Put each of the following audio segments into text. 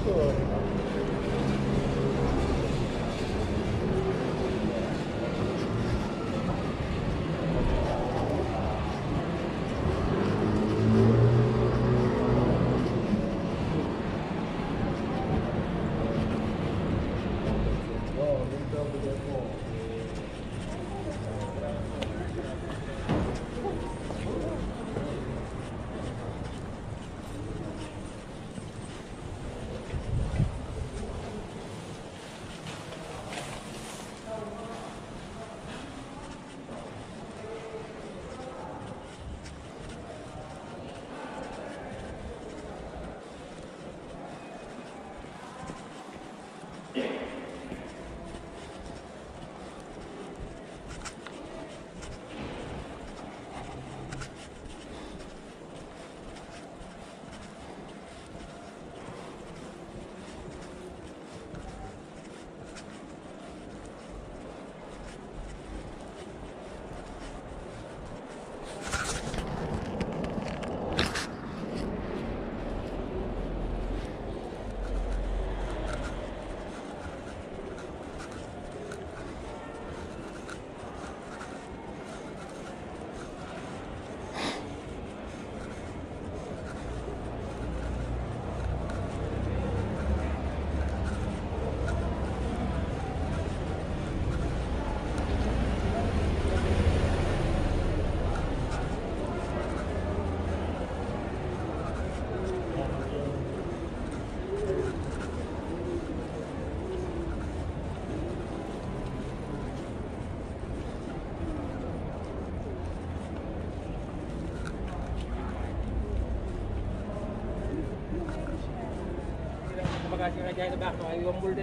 Bagasi nga dyan na back, yung bullet.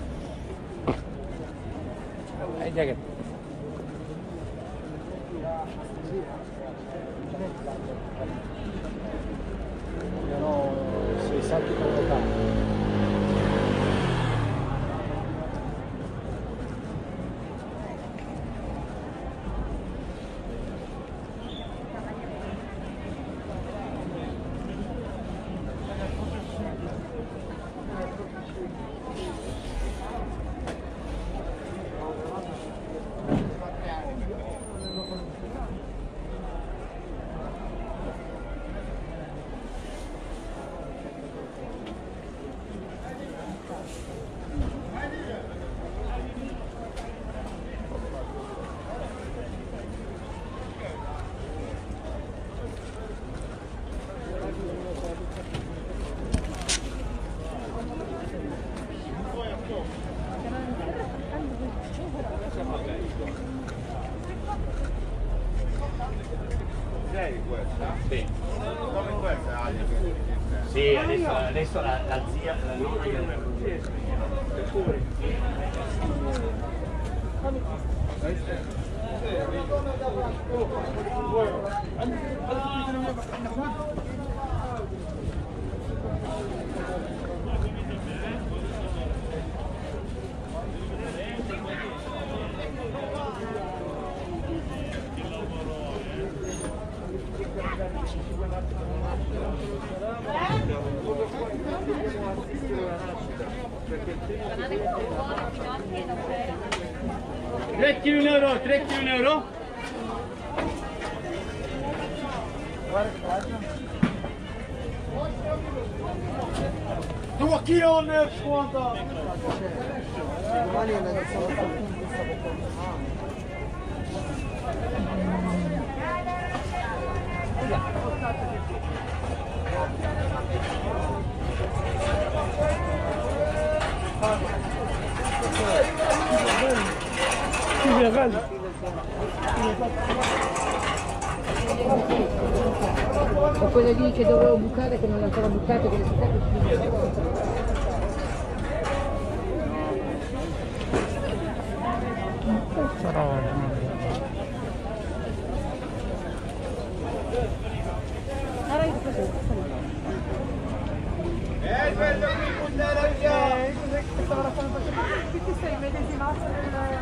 Ay, jacket. Però se salti con l'età. Sì. Come questa? Sì, adesso la zia, la nonna gli avrebbe €3 €3. Tu chilo nel sconto. O quella lì che dovevo bucare che non l'ho ancora bucato, che le Quello qui puntare via! Che stava facendo tutti sei medesimato nel...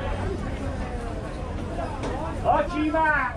Oggi va!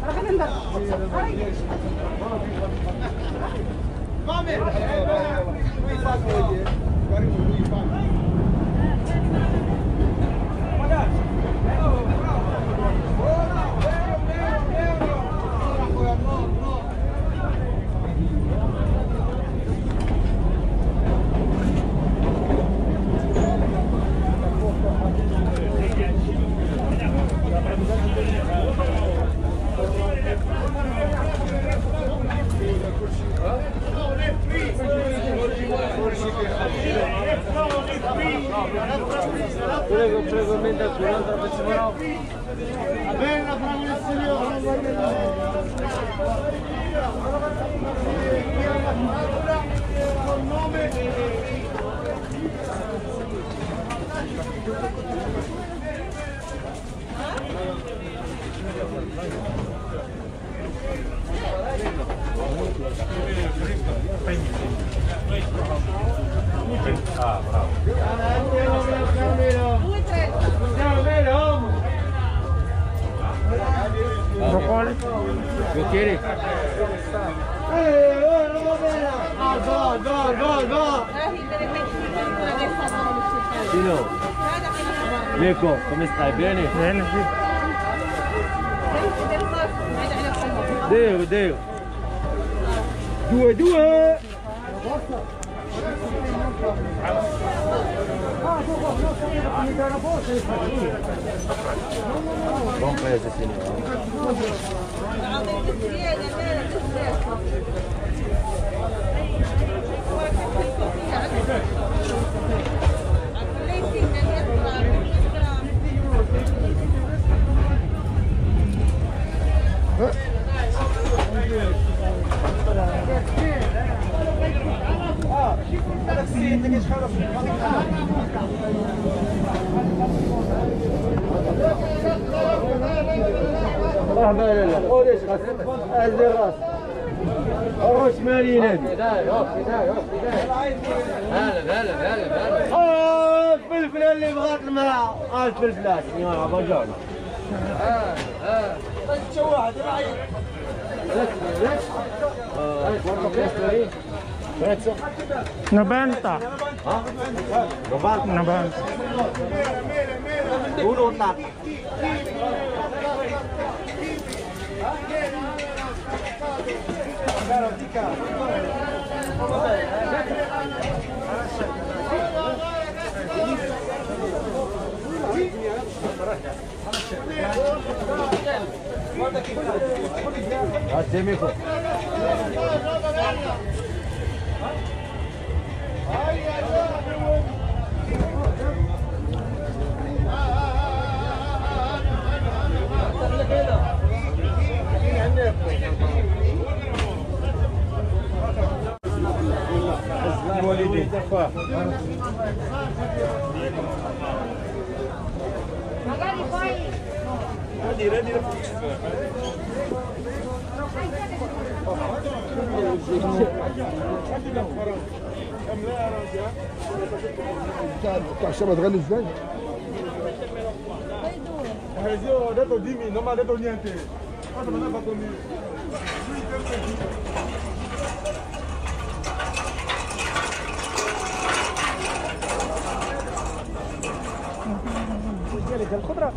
Prego, mendaci un'altra persona. Bella, bravo il signore. Con nome. Ah, bravo. Broccoli? Bicchieri? Sino, Mirko, come stai? Bene? Bene, sì. Deo. 2. Buon paese, signore. الراس مالي نادي هلا الفلفل اللي بغات المرأة الفلفلات يا بجان شو واحد Novanta. Uno tak. Acemico. Magari poi Cacciamo tregli ازاي؟ Ho detto dimmi, non mi ha detto niente. Quando non ha fatto niente. الخضرة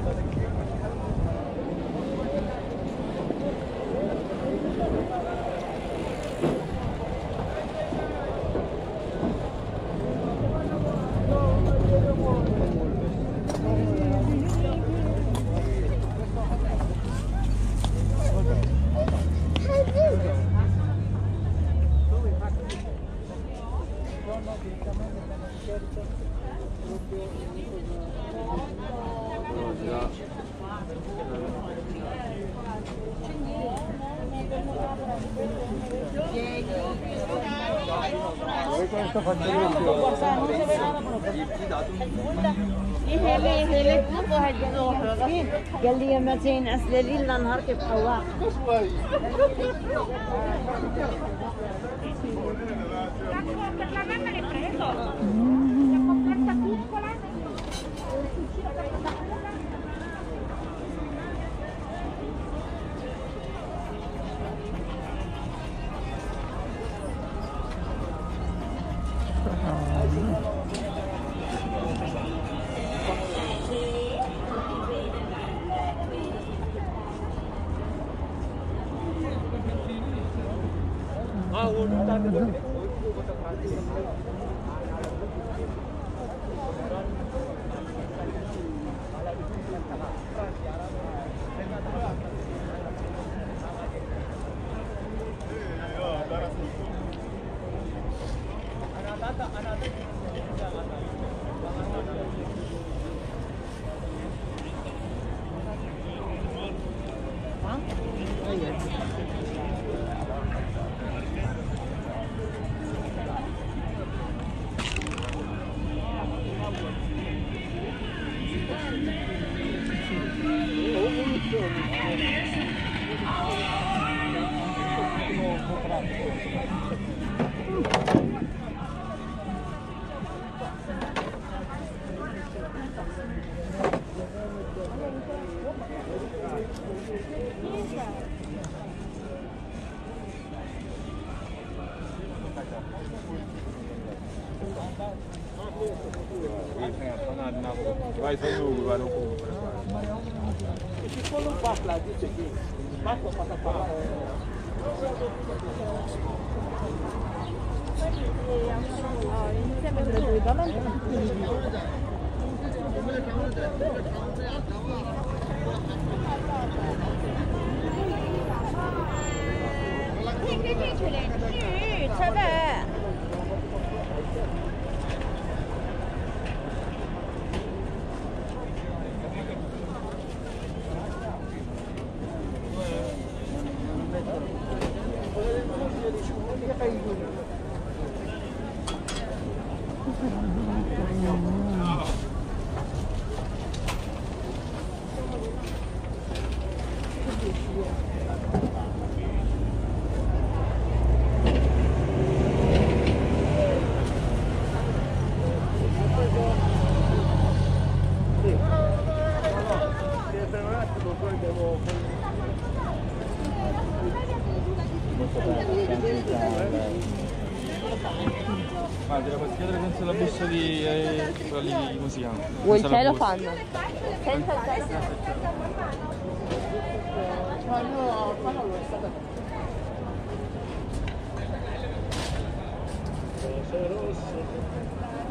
قال لي ما تين اسلالي الا نهار كيبقاو Vai să nu va nu cum. Și acolo un pas la zice că spate Porta Palazzo. Insieme a lui davanti. Sì, c'è beh. Ah, della passeggiata senza la busta di quella lì, come si chiama? Vuoi il Senza la cielo busta. fanno? Senza il cielo. Ma no, qua non è stata. Sono rosse.